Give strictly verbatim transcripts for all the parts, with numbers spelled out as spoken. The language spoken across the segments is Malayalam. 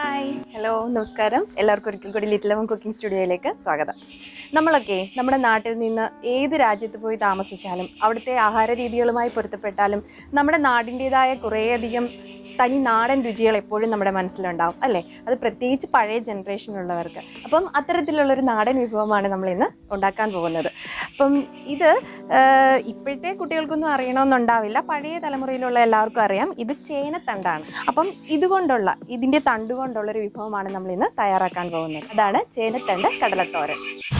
ഹായ് ഹലോ നമസ്കാരം എല്ലാവർക്കും ഒരിക്കൽ കൂടി ലിറ്റിൽ ലെമൺ കുക്കിംഗ് സ്റ്റുഡിയോയിലേക്ക് സ്വാഗതം. നമ്മളൊക്കെ നമ്മുടെ നാട്ടിൽ നിന്ന് ഏത് രാജ്യത്ത് പോയി താമസിച്ചാലും അവിടുത്തെ ആഹാര രീതികളുമായി പൊരുത്തപ്പെട്ടാലും നമ്മുടെ നാടിൻ്റേതായ കുറേയധികം തനി നാടൻ രുചികൾ എപ്പോഴും നമ്മുടെ മനസ്സിലുണ്ടാവും അല്ലേ? അത് പ്രത്യേകിച്ച് പഴയ ജനറേഷനിലുള്ളവർക്ക്. അപ്പം അത്തരത്തിലുള്ളൊരു നാടൻ വിഭവമാണ് നമ്മളിന്ന് ഉണ്ടാക്കാൻ പോകുന്നത്. അപ്പം ഇത് ഇപ്പോഴത്തെ കുട്ടികൾക്കൊന്നും അറിയണമെന്നുണ്ടാവില്ല, പഴയ തലമുറയിലുള്ള എല്ലാവർക്കും അറിയാം. ഇത് ചേനത്തണ്ടാണ്. അപ്പം ഇതുകൊണ്ടുള്ള ഇതിൻ്റെ തണ്ട് കൊണ്ടുള്ളൊരു വിഭവമാണ് നമ്മളിന്ന് തയ്യാറാക്കാൻ പോകുന്നത്. അതാണ് ചേനത്തണ്ട് കടലത്തോരൻ.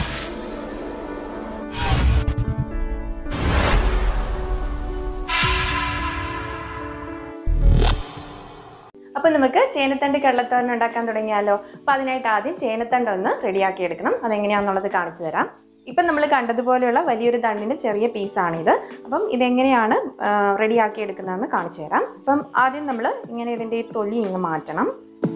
അപ്പോൾ നമുക്ക് ചേനത്തണ്ട് കടലത്തോരൻ ഉണ്ടാക്കാൻ തുടങ്ങിയാലോ? അപ്പോൾ അതിനായിട്ട് ആദ്യം ചേനത്തണ്ട് ഒന്ന് റെഡിയാക്കി എടുക്കണം. അതെങ്ങനെയാണെന്നുള്ളത് കാണിച്ചു തരാം. ഇപ്പം നമ്മൾ കണ്ടതുപോലെയുള്ള വലിയൊരു തണ്ടിൻ്റെ ചെറിയ പീസാണിത്. അപ്പം ഇതെങ്ങനെയാണ് റെഡിയാക്കി എടുക്കുന്നതെന്ന് കാണിച്ചു തരാം. അപ്പം ആദ്യം നമ്മൾ ഇങ്ങനെ ഇതിൻ്റെ ഈ തൊലി ഇങ്ങ് മാറ്റണം.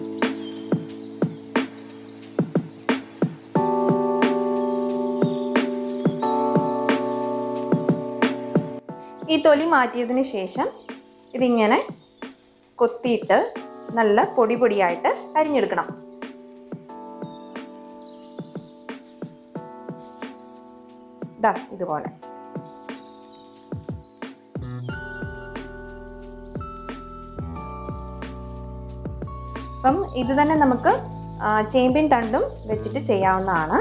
ഈ തൊലി മാറ്റിയതിന് ശേഷം ഇതിങ്ങനെ കൊത്തിയിട്ട് നല്ല പൊടി പൊടിയായിട്ട് അരിഞ്ഞെടുക്കണം. ദാ ഇതുപോലെ. അപ്പം ഇത് തന്നെ നമുക്ക് ചേമ്പിൻ തണ്ടും വെച്ചിട്ട് ചെയ്യാവുന്നതാണ്.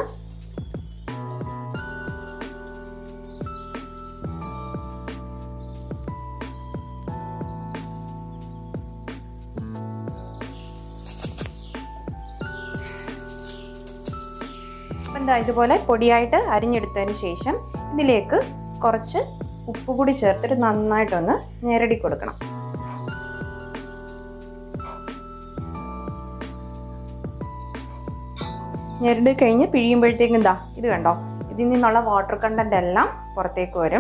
എന്താ ഇതുപോലെ പൊടിയായിട്ട് അരിഞ്ഞെടുത്തതിന് ശേഷം ഇതിലേക്ക് കുറച്ച് ഉപ്പ് കൂടി ചേർത്തിട്ട് നന്നായിട്ടൊന്ന് ഞെരടി കൊടുക്കണം. ഞെരടി കഴിഞ്ഞ് പിഴിയുമ്പോഴത്തേക്കും എന്താ ഇത് കണ്ടോ, ഇതിൽ നിന്നുള്ള വാട്ടർ കണ്ടന്റ് എല്ലാം പുറത്തേക്ക് വരും.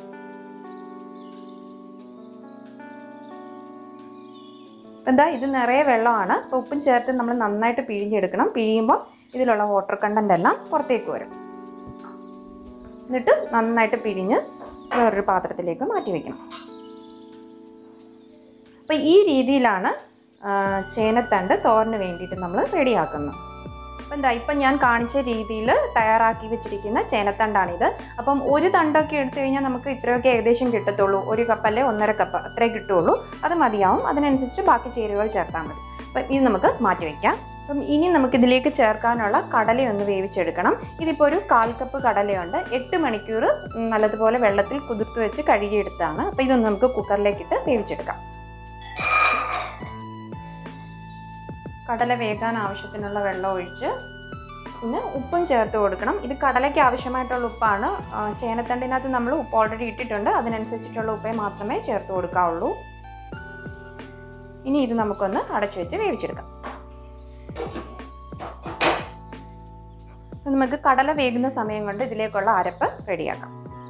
എന്താ ഇത് നിറയെ വെള്ളമാണ്. അപ്പോൾ ഉപ്പും ചേർത്ത് നമ്മൾ നന്നായിട്ട് പിഴിഞ്ഞെടുക്കണം. പിഴിയുമ്പോൾ ഇതിലുള്ള വാട്ടർ കണ്ടന്റ് എല്ലാം പുറത്തേക്ക് വരും. എന്നിട്ട് നന്നായിട്ട് പിഴിഞ്ഞ് വേറൊരു പാത്രത്തിലേക്ക് മാറ്റി വയ്ക്കണം. അപ്പോൾ ഈ രീതിയിലാണ് ചേനത്തണ്ട് തോരന് വേണ്ടിയിട്ട് നമ്മൾ റെഡിയാക്കുന്നത്. അപ്പം എന്താ ഇപ്പം ഞാൻ കാണിച്ച രീതിയിൽ തയ്യാറാക്കി വെച്ചിരിക്കുന്ന ചേനത്തണ്ടാണിത്. അപ്പം ഒരു തണ്ടൊക്കെ എടുത്തു കഴിഞ്ഞാൽ നമുക്ക് ഇത്രയൊക്കെ ഏകദേശം കിട്ടത്തുള്ളൂ. ഒരു കപ്പല്ലേ ഒന്നര കപ്പ് അത്രേ കിട്ടുള്ളൂ. അത് മതിയാവും. അതിനനുസരിച്ച് ബാക്കി ചേരുവകൾ ചേർത്താൽ മതി. അപ്പം ഇത് നമുക്ക് മാറ്റി വയ്ക്കാം. അപ്പം ഇനി നമുക്കിതിലേക്ക് ചേർക്കാനുള്ള കടലയൊന്ന് വേവിച്ചെടുക്കണം. ഇതിപ്പോൾ ഒരു കാൽ കപ്പ് കടലയുണ്ട്. എട്ട് മണിക്കൂർ നല്ലതുപോലെ വെള്ളത്തിൽ കുതിർത്ത് വെച്ച് കഴുകിയെടുത്താണ്. അപ്പോൾ ഇതൊന്ന് നമുക്ക് കുക്കറിലേക്കിട്ട് വേവിച്ചെടുക്കാം. കടല വേകാൻ ആവശ്യത്തിനുള്ള വെള്ളം ഒഴിച്ച് പിന്നെ ഉപ്പും ചേർത്ത് കൊടുക്കണം. ഇത് കടലയ്ക്ക് ആവശ്യമായിട്ടുള്ള ഉപ്പാണ്. ചേനത്തണ്ടിനകത്ത് നമ്മൾ ഉപ്പ് ഓൾറെഡി ഇട്ടിട്ടുണ്ട്. അതിനനുസരിച്ചിട്ടുള്ള ഉപ്പേ മാത്രമേ ചേർത്ത് കൊടുക്കാവുള്ളൂ. ഇനി ഇത് നമുക്കൊന്ന് അടച്ചു വെച്ച് വേവിച്ചെടുക്കാം. നമുക്ക് കടല വേകുന്ന സമയം കൊണ്ട് ഇതിലേക്കുള്ള അരപ്പ് റെഡിയാക്കാം.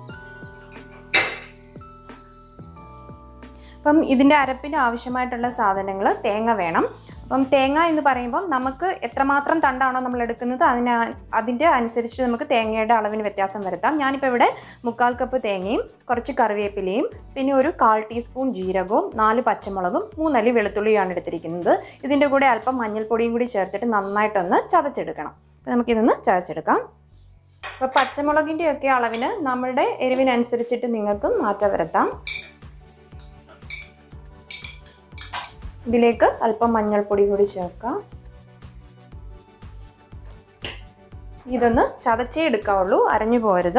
അപ്പം ഇതിൻ്റെ അരപ്പിന് ആവശ്യമായിട്ടുള്ള സാധനങ്ങൾ തേങ്ങ വേണം. അപ്പം തേങ്ങ എന്ന് പറയുമ്പം നമുക്ക് എത്രമാത്രം തണ്ടാണോ നമ്മൾ എടുക്കുന്നത് അതിന് അതിൻ്റെ അനുസരിച്ച് നമുക്ക് തേങ്ങയുടെ അളവിന് വ്യത്യാസം വരുത്താം. ഞാനിപ്പോൾ ഇവിടെ മുക്കാൽ കപ്പ് തേങ്ങയും കുറച്ച് കറിവേപ്പിലയും പിന്നെ ഒരു കാൽ ടീസ്പൂൺ ജീരകവും നാല് പച്ചമുളകും മൂന്നല്ലി വെളുത്തുള്ളിയാണ് എടുത്തിരിക്കുന്നത്. ഇതിൻ്റെ കൂടെ അല്പം മഞ്ഞൾപ്പൊടിയും കൂടി ചേർത്തിട്ട് നന്നായിട്ടൊന്ന് ചതച്ചെടുക്കണം. അപ്പോൾ നമുക്കിതൊന്ന് ചതച്ചെടുക്കാം. അപ്പോൾ പച്ചമുളകിൻ്റെയൊക്കെ അളവിന് നമ്മുടെ എരിവിനനുസരിച്ചിട്ട് നിങ്ങൾക്ക് മാറ്റം വരുത്താം. ഇതിലേക്ക് അല്പം മഞ്ഞൾപ്പൊടി കൂടി ചേർക്കാം. ഇതൊന്ന് ചതച്ചേ എടുക്കാവുള്ളൂ, അരഞ്ഞു പോരുത്.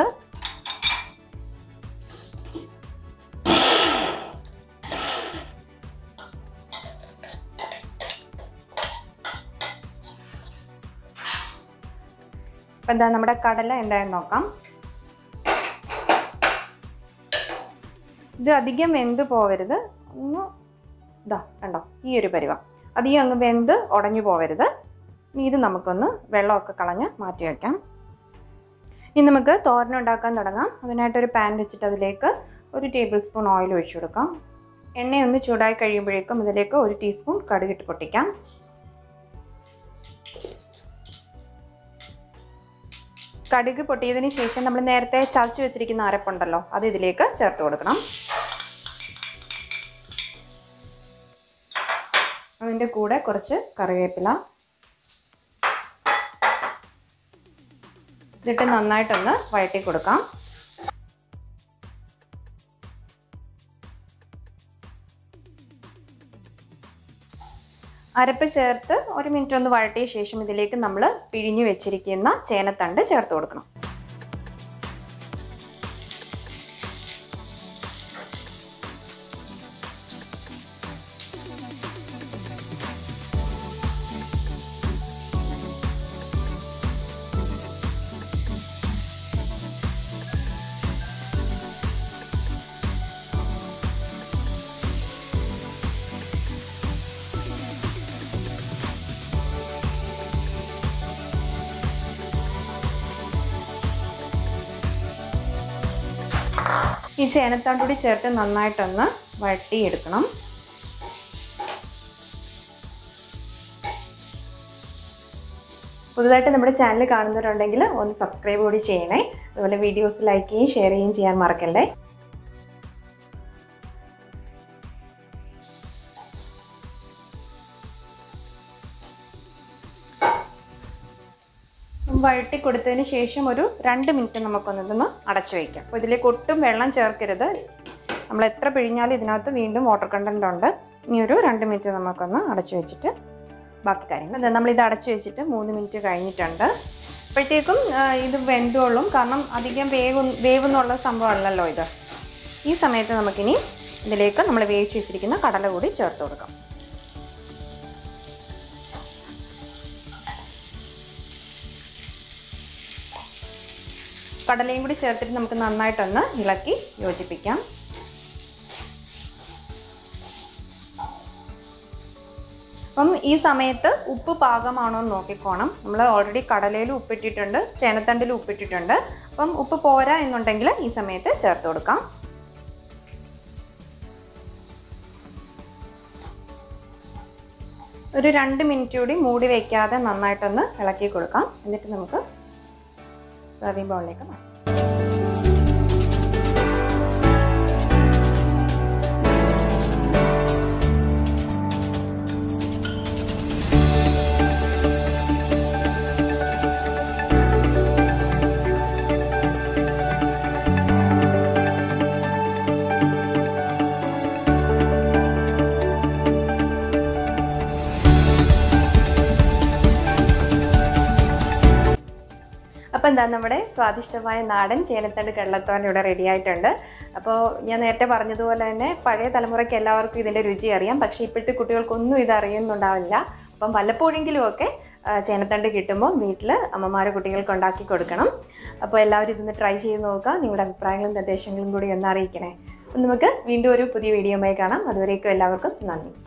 അപ്പം എന്താ നമ്മുടെ കടല എന്തായാലും നോക്കാം. ഇത് അധികം വെന്ത് പോവരുത്. ഒന്ന് ഇതാ കണ്ടോ, ഈ ഒരു പരുവം. അധികം അങ്ങ് വെന്ത് ഉടഞ്ഞു പോവരുത്. ഇനി ഇത് നമുക്കൊന്ന് വെള്ളമൊക്കെ കളഞ്ഞ് മാറ്റി വയ്ക്കാം. ഇനി നമുക്ക് തോരൻ ഉണ്ടാക്കാൻ തുടങ്ങാം. അതിനായിട്ടൊരു പാൻ വെച്ചിട്ട് അതിലേക്ക് ഒരു ടേബിൾ സ്പൂൺ ഓയിൽ ഒഴിച്ചു കൊടുക്കാം. എണ്ണയൊന്ന് ചൂടായി കഴിയുമ്പോഴേക്കും ഇതിലേക്ക് ഒരു ടീസ്പൂൺ കടുകിട്ട് പൊട്ടിക്കാം. കടുക് പൊട്ടിയതിന് ശേഷം നമ്മൾ നേരത്തെ ചതച്ച് വെച്ചിരിക്കുന്ന അരപ്പുണ്ടല്ലോ അത് ഇതിലേക്ക് ചേർത്ത് കൊടുക്കണം. അതിൻ്റെ കൂടെ കുറച്ച് കറിവേപ്പില ഇതിട്ട് നന്നായിട്ടൊന്ന് വഴറ്റി കൊടുക്കാം. അരപ്പ് ചേർത്ത് ഒരു മിനിറ്റ് ഒന്ന് വഴറ്റിയ ശേഷം ഇതിലേക്ക് നമ്മൾ പിഴിഞ്ഞു വെച്ചിരിക്കുന്ന ചേനത്തണ്ട് ചേർത്ത് കൊടുക്കണം. ഈ ചേനത്തണ്ട് കൂടി ചേർത്ത് നന്നായിട്ടൊന്ന് വഴറ്റിയെടുക്കണം. പുതുതായിട്ട് നമ്മുടെ ചാനൽ കാണുന്നവരുണ്ടെങ്കിൽ ഒന്ന് സബ്സ്ക്രൈബ് കൂടി ചെയ്യണേ. അതുപോലെ വീഡിയോസ് ലൈക്ക് ചെയ്യുകയും ഷെയർ ചെയ്യുകയും ചെയ്യാൻ മറക്കല്ലേ. വഴറ്റി കൊടുത്തതിന് ശേഷം ഒരു രണ്ട് മിനിറ്റ് നമുക്കൊന്നിതൊന്ന് അടച്ചു വയ്ക്കാം. അപ്പോൾ ഇതിലേക്ക് ഒട്ടും വെള്ളം ചേർക്കരുത്. നമ്മൾ എത്ര പിഴിഞ്ഞാലും ഇതിനകത്ത് വീണ്ടും വാട്ടർ കണ്ടൻ്റ് ഉണ്ട്. ഇനി ഒരു രണ്ട് മിനിറ്റ് നമുക്കൊന്ന് അടച്ചു വെച്ചിട്ട് ബാക്കി കാര്യങ്ങൾ നമ്മളിത് അടച്ചു വെച്ചിട്ട് മൂന്ന് മിനിറ്റ് കഴിഞ്ഞിട്ടുണ്ട്. അപ്പോഴത്തേക്കും ഇത് വെന്തുകൊള്ളും. കാരണം അധികം വേവ് വേവെന്നുള്ള സംഭവമല്ലല്ലോ ഇത്. ഈ സമയത്ത് നമുക്കിനി ഇതിലേക്ക് നമ്മൾ വേവിച്ച് വെച്ചിരിക്കുന്ന കടല കൂടി ചേർത്ത് കൊടുക്കാം. കടലയും കൂടി ചേർത്തിട്ട് നമുക്ക് നന്നായിട്ടൊന്ന് ഇളക്കി യോജിപ്പിക്കാം. അപ്പം ഈ സമയത്ത് ഉപ്പ് പാകമാണോ എന്ന് നോക്കിക്കോണം. നമ്മൾ ഓൾറെഡി കടലയിൽ ഉപ്പിട്ടിട്ടുണ്ട്, ചേനത്തണ്ടിൽ ഉപ്പിട്ടിട്ടുണ്ട്. അപ്പം ഉപ്പ് പോരാ എന്നുണ്ടെങ്കിൽ ഈ സമയത്ത് ചേർത്ത് കൊടുക്കാം. ഒരു രണ്ട് മിനിറ്റ് കൂടി മൂടി വയ്ക്കാതെ നന്നായിട്ടൊന്ന് ഇളക്കി കൊടുക്കാം. എന്നിട്ട് നമുക്ക് സർവിംഗ് ബൗളിലേക്ക് മാറ്റാം. അപ്പോൾ എന്താ നമ്മുടെ സ്വാദിഷ്ടമായ നാടൻ ചേനത്തണ്ട് കടലത്തോരൻ ഇവിടെ റെഡി ആയിട്ടുണ്ട്. അപ്പോൾ ഞാൻ നേരത്തെ പറഞ്ഞതുപോലെ തന്നെ പഴയ തലമുറയ്ക്ക് എല്ലാവർക്കും ഇതിൻ്റെ രുചി അറിയാം. പക്ഷേ ഇപ്പോഴത്തെ കുട്ടികൾക്കൊന്നും ഇത് അറിയുന്നുണ്ടാവില്ല. അപ്പം വല്ലപ്പോഴെങ്കിലുമൊക്കെ ചേനത്തണ്ട് കിട്ടുമ്പോൾ വീട്ടിൽ അമ്മമാരെ കുട്ടികൾക്ക് ഉണ്ടാക്കി കൊടുക്കണം. അപ്പോൾ എല്ലാവരും ഇതൊന്ന് ട്രൈ ചെയ്ത് നോക്കുക. നിങ്ങളുടെ അഭിപ്രായങ്ങളും നിർദ്ദേശങ്ങളും കൂടി ഒന്ന് അറിയിക്കണേ. അപ്പം നമുക്ക് വീണ്ടും ഒരു പുതിയ വീഡിയോയുമായി കാണാം. അതുവരേക്കും എല്ലാവർക്കും നന്ദി.